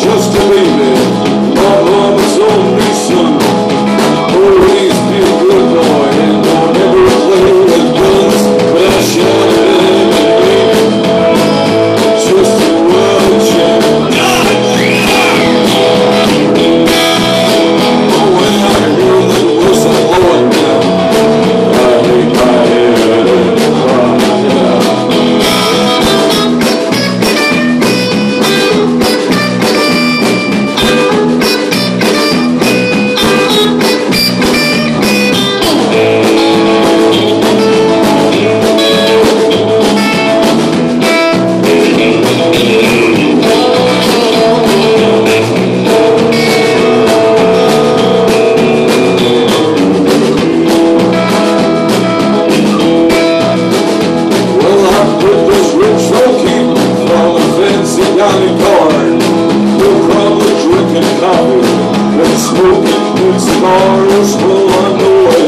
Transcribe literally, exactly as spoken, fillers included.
just a baby. My mama's only son. Always be a good boy and don't ever play with guns. But I shot it just a wild child. Oh, when I hear that whistle blowing down, I hang my head and cry. Coffee and smoking good cigars, well, I know